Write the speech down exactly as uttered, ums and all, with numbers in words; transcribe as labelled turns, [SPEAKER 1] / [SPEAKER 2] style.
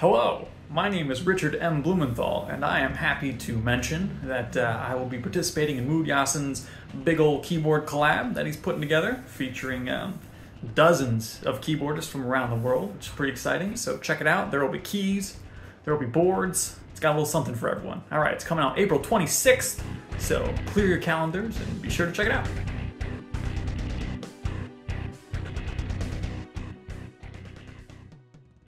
[SPEAKER 1] Hello, my name is Richard M. Blumenthal, and I am happy to mention that uh, I will be participating in Mood Yassin's big old keyboard collab that he's putting together, featuring um, dozens of keyboardists from around the world, which is pretty exciting. So check it out. There will be keys, there will be boards. It's got a little something for everyone. All right, it's coming out April twenty-sixth, so clear your calendars and be sure to check it out.